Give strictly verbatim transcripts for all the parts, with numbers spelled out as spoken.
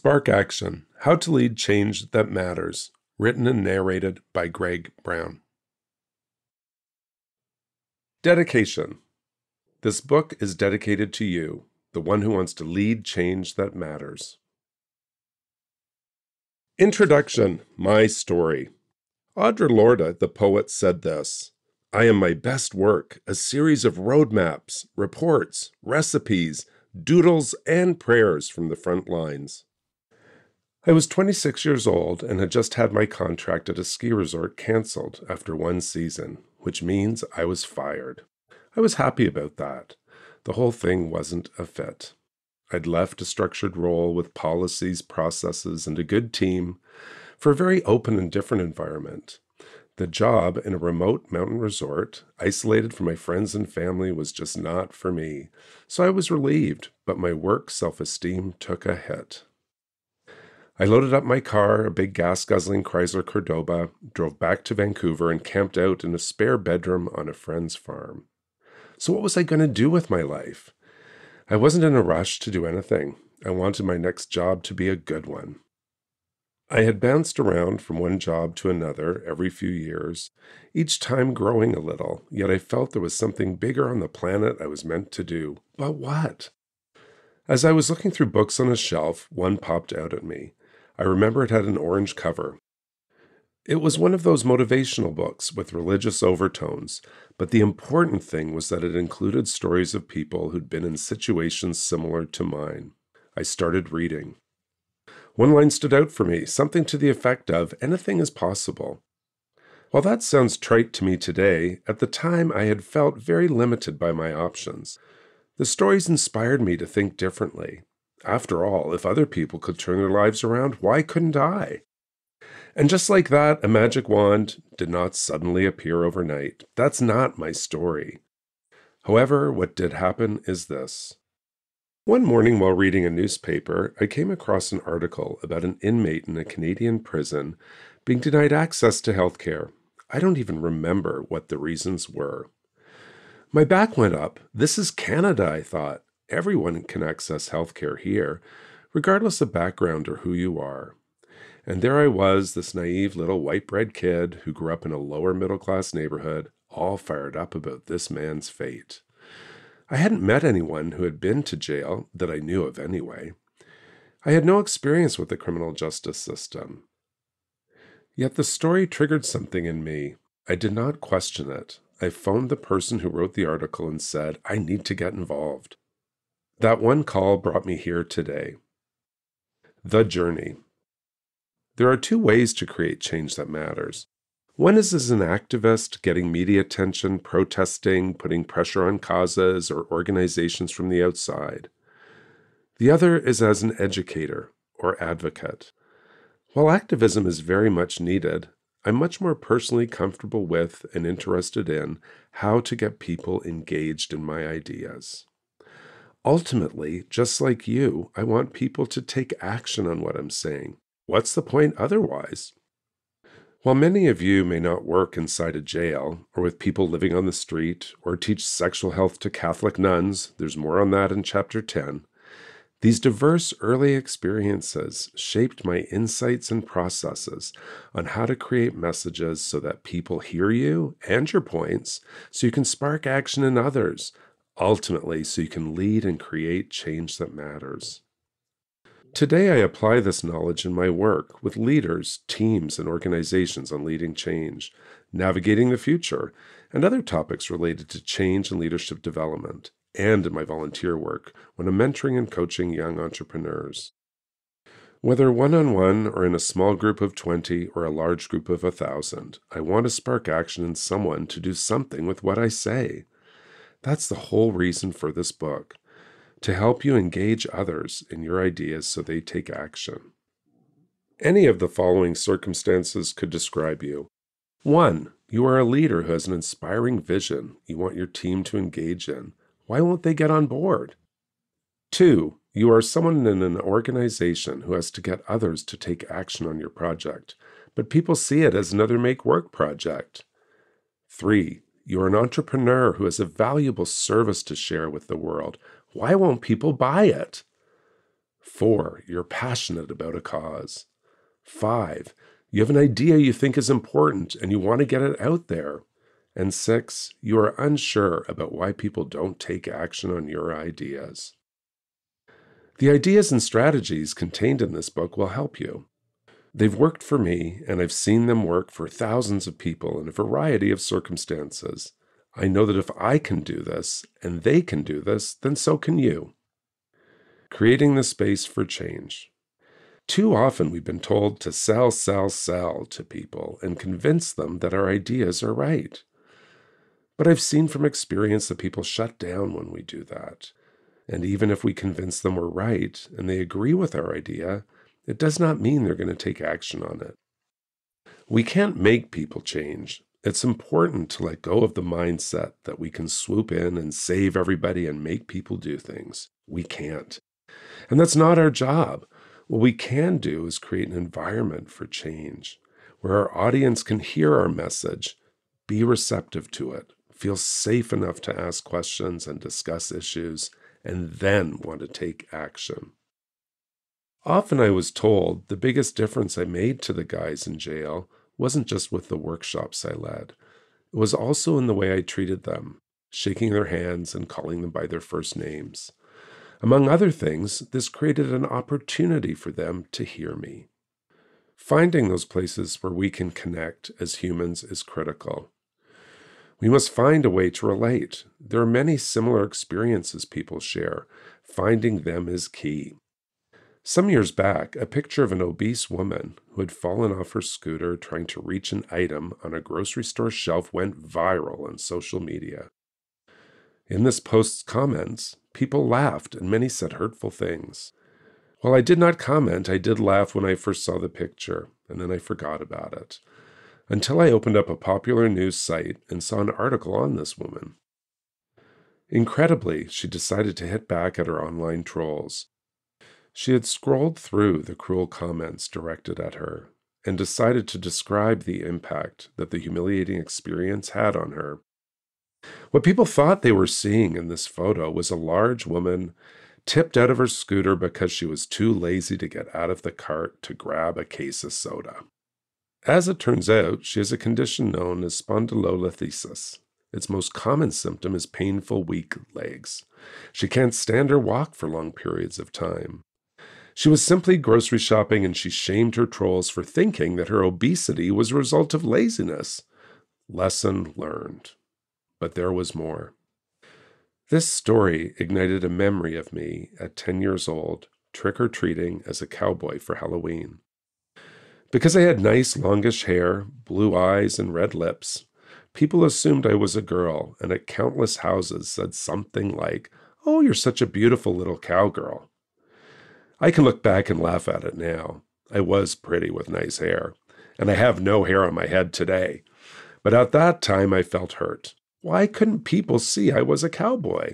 Spark Action: How to Lead Change That Matters, written and narrated by Gregg Brown. Dedication. This book is dedicated to you, the one who wants to lead change that matters. Introduction: My Story. Audre Lorde, the poet, said this: "I am my best work, a series of roadmaps, reports, recipes, doodles, and prayers from the front lines." I was twenty-six years old and had just had my contract at a ski resort canceled after one season, which means I was fired. I was happy about that. The whole thing wasn't a fit. I'd left a structured role with policies, processes, and a good team for a very open and different environment. The job in a remote mountain resort, isolated from my friends and family, was just not for me. So I was relieved, but my work self-esteem took a hit. I loaded up my car, a big gas-guzzling Chrysler Cordoba, drove back to Vancouver, and camped out in a spare bedroom on a friend's farm. So what was I going to do with my life? I wasn't in a rush to do anything. I wanted my next job to be a good one. I had bounced around from one job to another every few years, each time growing a little, yet I felt there was something bigger on the planet I was meant to do. But what? As I was looking through books on a shelf, one popped out at me. I remember it had an orange cover. It was one of those motivational books with religious overtones, but the important thing was that it included stories of people who'd been in situations similar to mine. I started reading. One line stood out for me, something to the effect of, "Anything is possible." While that sounds trite to me today, at the time I had felt very limited by my options. The stories inspired me to think differently. After all, if other people could turn their lives around, why couldn't I? And just like that, a magic wand did not suddenly appear overnight. That's not my story. However, what did happen is this. One morning while reading a newspaper, I came across an article about an inmate in a Canadian prison being denied access to health care. I don't even remember what the reasons were. My back went up. This is Canada, I thought. Everyone can access healthcare here, regardless of background or who you are. And there I was, this naive little white-bread kid who grew up in a lower middle-class neighborhood, all fired up about this man's fate. I hadn't met anyone who had been to jail, that I knew of anyway. I had no experience with the criminal justice system. Yet the story triggered something in me. I did not question it. I phoned the person who wrote the article and said, "I need to get involved." That one call brought me here today. The journey. There are two ways to create change that matters. One is as an activist, getting media attention, protesting, putting pressure on causes or organizations from the outside. The other is as an educator or advocate. While activism is very much needed, I'm much more personally comfortable with and interested in how to get people engaged in my ideas. Ultimately, just like you, I want people to take action on what I'm saying. What's the point otherwise? While many of you may not work inside a jail, or with people living on the street, or teach sexual health to Catholic nuns, there's more on that in Chapter ten, these diverse early experiences shaped my insights and processes on how to create messages so that people hear you and your points, so you can spark action in others, ultimately so you can lead and create change that matters. Today I apply this knowledge in my work with leaders, teams, and organizations on leading change, navigating the future, and other topics related to change and leadership development, and in my volunteer work when I'm mentoring and coaching young entrepreneurs. Whether one-on-one or in a small group of twenty or a large group of a thousand, I want to spark action in someone to do something with what I say. That's the whole reason for this book, to help you engage others in your ideas so they take action. Any of the following circumstances could describe you. One, you are a leader who has an inspiring vision you want your team to engage in. Why won't they get on board? Two, you are someone in an organization who has to get others to take action on your project, but people see it as another make-work project. Three, you're an entrepreneur who has a valuable service to share with the world. Why won't people buy it? Four, you're passionate about a cause. Five, you have an idea you think is important and you want to get it out there. And six, you are unsure about why people don't take action on your ideas. The ideas and strategies contained in this book will help you. They've worked for me, and I've seen them work for thousands of people in a variety of circumstances. I know that if I can do this, and they can do this, then so can you. Creating the space for change. Too often we've been told to sell, sell, sell to people and convince them that our ideas are right. But I've seen from experience that people shut down when we do that. And even if we convince them we're right and they agree with our idea, it does not mean they're going to take action on it. We can't make people change. It's important to let go of the mindset that we can swoop in and save everybody and make people do things. We can't. And that's not our job. What we can do is create an environment for change, where our audience can hear our message, be receptive to it, feel safe enough to ask questions and discuss issues, and then want to take action. Often I was told the biggest difference I made to the guys in jail wasn't just with the workshops I led. It was also in the way I treated them, shaking their hands and calling them by their first names. Among other things, this created an opportunity for them to hear me. Finding those places where we can connect as humans is critical. We must find a way to relate. There are many similar experiences people share. Finding them is key. Some years back, a picture of an obese woman who had fallen off her scooter trying to reach an item on a grocery store shelf went viral on social media. In this post's comments, people laughed and many said hurtful things. While I did not comment, I did laugh when I first saw the picture, and then I forgot about it, until I opened up a popular news site and saw an article on this woman. Incredibly, she decided to hit back at her online trolls. She had scrolled through the cruel comments directed at her and decided to describe the impact that the humiliating experience had on her. What people thought they were seeing in this photo was a large woman tipped out of her scooter because she was too lazy to get out of the cart to grab a case of soda. As it turns out, she has a condition known as spondylolisthesis. Its most common symptom is painful, weak legs. She can't stand or walk for long periods of time. She was simply grocery shopping and she shamed her trolls for thinking that her obesity was a result of laziness. Lesson learned. But there was more. This story ignited a memory of me at ten years old, trick-or-treating as a cowboy for Halloween. Because I had nice longish hair, blue eyes, and red lips, people assumed I was a girl, and at countless houses said something like, "Oh, you're such a beautiful little cowgirl." I can look back and laugh at it now. I was pretty with nice hair, and I have no hair on my head today. But at that time, I felt hurt. Why couldn't people see I was a cowboy?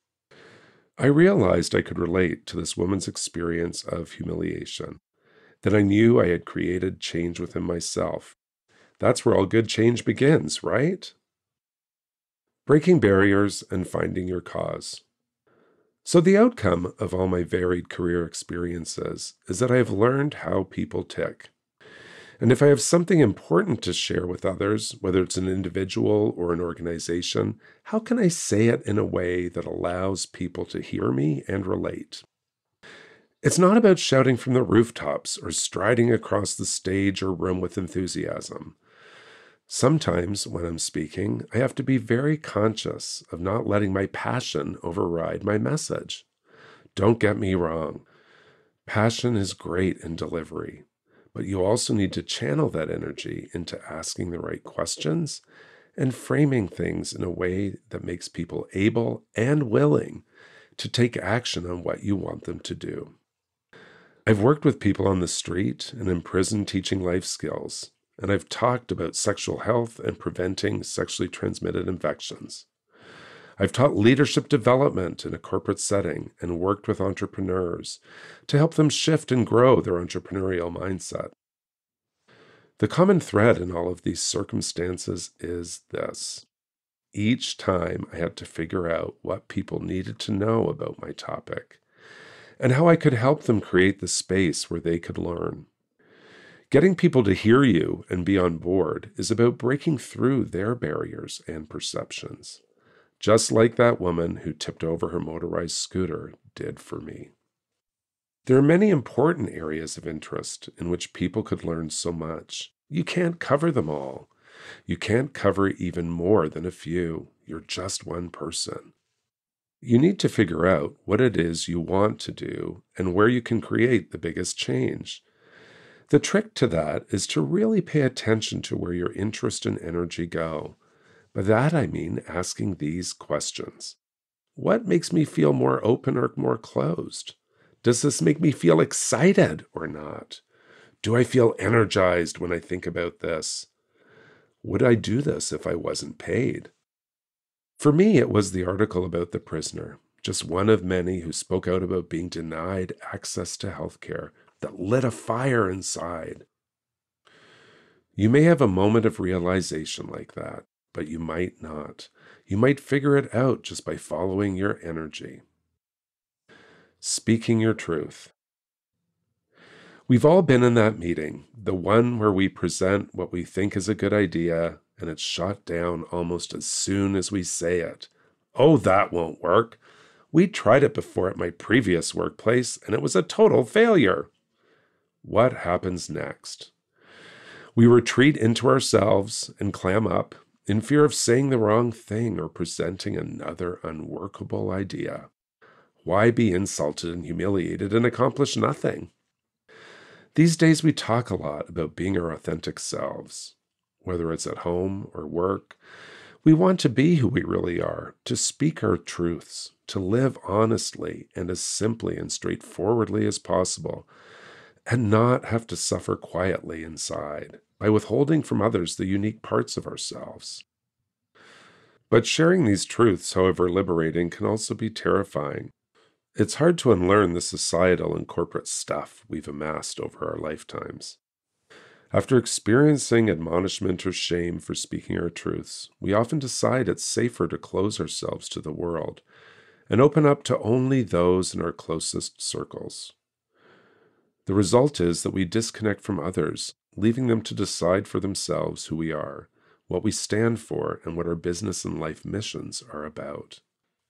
I realized I could relate to this woman's experience of humiliation, that I knew I had created change within myself. That's where all good change begins, right? Breaking barriers and finding your cause. So the outcome of all my varied career experiences is that I have learned how people tick. And if I have something important to share with others, whether it's an individual or an organization, how can I say it in a way that allows people to hear me and relate? It's not about shouting from the rooftops or striding across the stage or room with enthusiasm. Sometimes when I'm speaking, I have to be very conscious of not letting my passion override my message. Don't get me wrong. Passion is great in delivery, but you also need to channel that energy into asking the right questions and framing things in a way that makes people able and willing to take action on what you want them to do. I've worked with people on the street and in prison teaching life skills, and I've talked about sexual health and preventing sexually transmitted infections. I've taught leadership development in a corporate setting and worked with entrepreneurs to help them shift and grow their entrepreneurial mindset. The common thread in all of these circumstances is this. Each time I had to figure out what people needed to know about my topic, and how I could help them create the space where they could learn. Getting people to hear you and be on board is about breaking through their barriers and perceptions, just like that woman who tipped over her motorized scooter did for me. There are many important areas of interest in which people could learn so much. You can't cover them all. You can't cover even more than a few. You're just one person. You need to figure out what it is you want to do and where you can create the biggest change. The trick to that is to really pay attention to where your interest and energy go. By that I mean asking these questions. What makes me feel more open or more closed? Does this make me feel excited or not? Do I feel energized when I think about this? Would I do this if I wasn't paid? For me, it was the article about the prisoner, just one of many who spoke out about being denied access to healthcare that lit a fire inside. You may have a moment of realization like that, but you might not. You might figure it out just by following your energy. Speaking your truth. We've all been in that meeting, the one where we present what we think is a good idea, and it's shot down almost as soon as we say it. Oh, that won't work. We tried it before at my previous workplace, and it was a total failure. What happens next? We retreat into ourselves and clam up in fear of saying the wrong thing or presenting another unworkable idea. Why be insulted and humiliated and accomplish nothing? These days we talk a lot about being our authentic selves. Whether it's at home or work, we want to be who we really are, to speak our truths, to live honestly and as simply and straightforwardly as possible, and not have to suffer quietly inside by withholding from others the unique parts of ourselves. But sharing these truths, however liberating, can also be terrifying. It's hard to unlearn the societal and corporate stuff we've amassed over our lifetimes. After experiencing admonishment or shame for speaking our truths, we often decide it's safer to close ourselves to the world and open up to only those in our closest circles. The result is that we disconnect from others, leaving them to decide for themselves who we are, what we stand for, and what our business and life missions are about.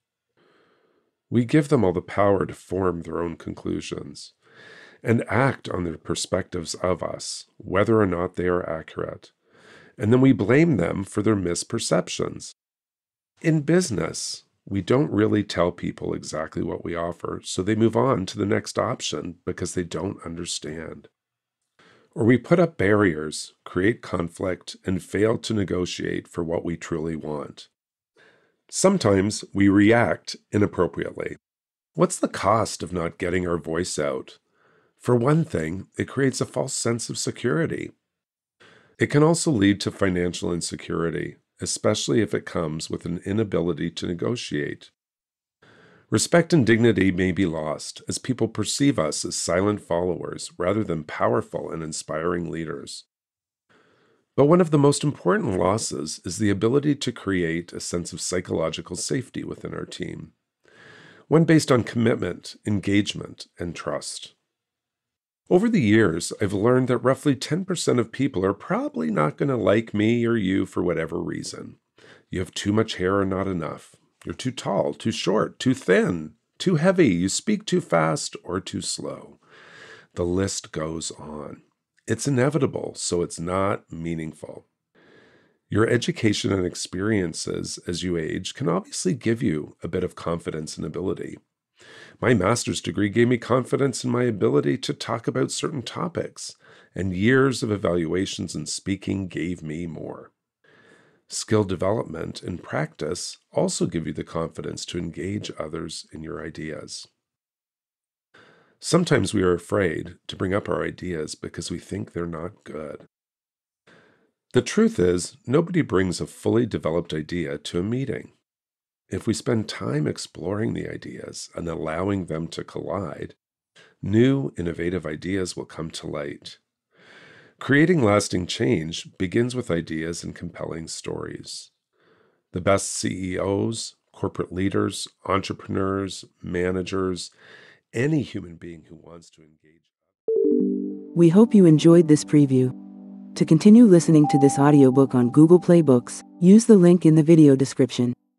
We give them all the power to form their own conclusions and act on their perspectives of us, whether or not they are accurate, and then we blame them for their misperceptions. In business, we don't really tell people exactly what we offer, so they move on to the next option because they don't understand. Or we put up barriers, create conflict, and fail to negotiate for what we truly want. Sometimes we react inappropriately. What's the cost of not getting our voice out? For one thing, it creates a false sense of security. It can also lead to financial insecurity, especially if it comes with an inability to negotiate. Respect and dignity may be lost as people perceive us as silent followers rather than powerful and inspiring leaders. But one of the most important losses is the ability to create a sense of psychological safety within our team, one based on commitment, engagement, and trust. Over the years, I've learned that roughly ten percent of people are probably not going to like me or you for whatever reason. You have too much hair or not enough. You're too tall, too short, too thin, too heavy. You speak too fast or too slow. The list goes on. It's inevitable, so it's not meaningful. Your education and experiences as you age can obviously give you a bit of confidence and ability. My master's degree gave me confidence in my ability to talk about certain topics, and years of evaluations and speaking gave me more. Skill development and practice also give you the confidence to engage others in your ideas. Sometimes we are afraid to bring up our ideas because we think they're not good. The truth is, nobody brings a fully developed idea to a meeting. If we spend time exploring the ideas and allowing them to collide, new, innovative ideas will come to light. Creating lasting change begins with ideas and compelling stories. The best C E Os, corporate leaders, entrepreneurs, managers, any human being who wants to engage. We hope you enjoyed this preview. To continue listening to this audiobook on Google Play Books, use the link in the video description.